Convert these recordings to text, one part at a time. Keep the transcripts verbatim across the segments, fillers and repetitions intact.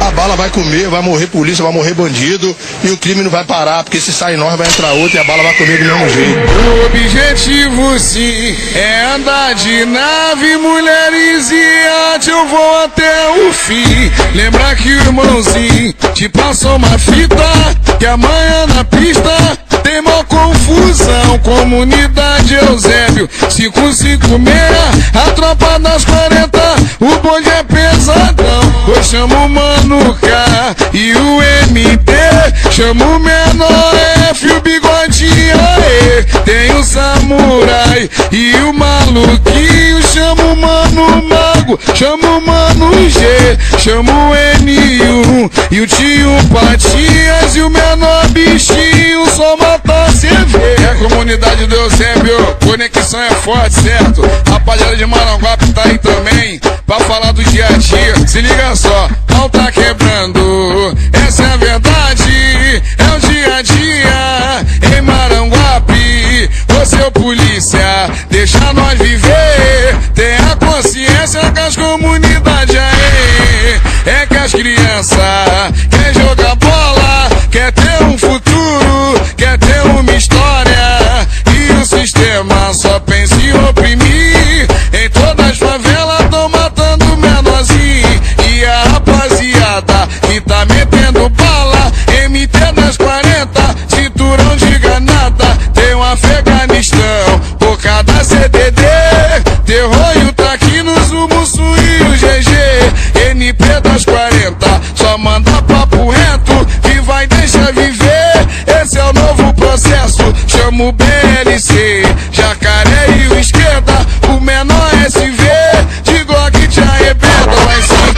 A bala vai comer, vai morrer polícia, vai morrer bandido e o crime não vai parar, porque se sair nós vai entrar outro e a bala vai comer do mesmo jeito. O objetivo sim é andar de nave, mulheres e arte, eu vou até o fim. Lembrar que o irmãozinho te passou uma fita, que amanhã na pista tem mó confusão. Comunidade Eusébio cinco cinco seis, a tropa das quarenta, o bonde é pesadão. Eu chamo o Mano K e o M T, chamo o Menor F, o Bigodinho aê. Tem o Samurai e o Maluquinho, chamo o Mano Mago, chamo o Mano G, chamo o N um e o tio Patias e o menor bichinho, só mata cê vê. É a comunidade do Eusébio, conexão é forte, certo? Rapaziada de Maranguape tá aí também, pra falar do dia a dia. Se liga só, pau tá quebrando, essa é a verdade, é o dia a dia. Em Maranguape, ô seu polícia, deixa nós viver. Tenha consciência que as comunidades aí, é que as crianças quer jogar bola, quer ter um futuro, quer ter uma história, e o sistema só pensa em oprimir. Em todas as favelas tão matando menorzinho, e a rapaziada que tá metendo bala, M T das quarenta, cinturão de granada, tem um Afeganistão por cada C D D, terror e o traquinos, o Mussu e o G G. N P das quarenta, só manda papo reto, que vai deixar viver. Esse é o novo processo, chamo o B L C, Jacaré e o Esquerda, o menor S V, de Glock te arrebenta, vai sim.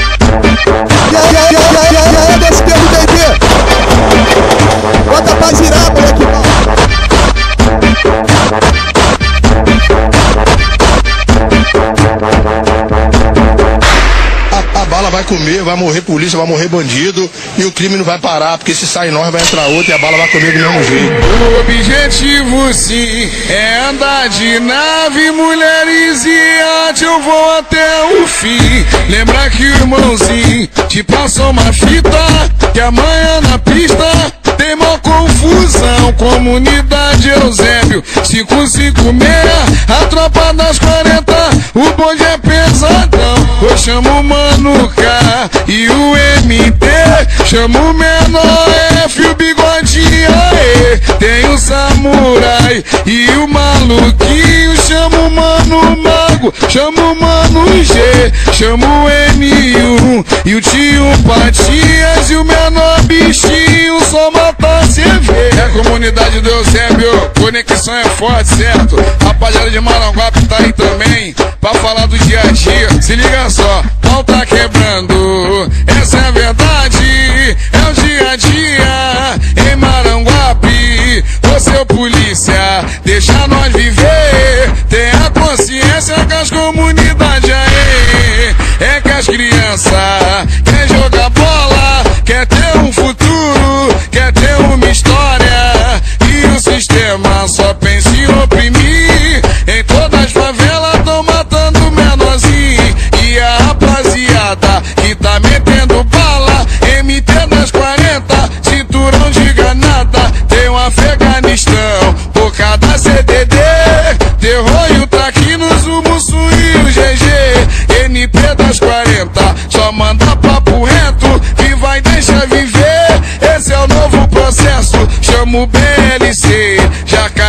E aí, e aí, e aí, e aí, e aí, desse tempo, D D. Bota pra girar, moleque. A bala vai comer, vai morrer polícia, vai morrer bandido e o crime não vai parar, porque se sair nós vai entrar outro e a bala vai comer do mesmo jeito. O objetivo sim é andar de nave, mulheres e arte, eu vou até o fim. Lembrar que o irmãozinho te passou uma fita, que amanhã na pista tem mó confusão. Comunidade Eusébio cinco cinco seis, a tropa das quarenta, o bonde é pesadão. Eu chamo o Mano K e o M T, chamo o Menor F, o Bigodinho aê. Tem o Samurai e o Maluquinho, chamo o Mano Mago, chamo o Mano G, chamo o N um e o tio Patias e o menor bichinho, só mata cê vê. É a comunidade do Eusébio, conexão é forte, certo? Rapaziada de Maranguape tá aí também, pra falar do dia a dia. Se liga só, pau tá quebrando, essa é a verdade, é o dia a dia. Em Maranguape, ô seu polícia, deixa nós viver. Tenha consciência que as comunidades aí, é que as crianças quer jogar bola, quer ter um futuro, quer ter uma história, e o sistema só pensa em oprimir. Em todas as favelas tão matando menorzinho, e a rapaziada que tá metendo bala, M T das quarenta, cinturão de granada, tem um Afeganistão por cada C D D, terror e o traquinos, o Mussu e o G G. N P das quarenta, só manda papo reto, que vai deixar viver. Esse é o novo processo, chamo o B L C, Jacaré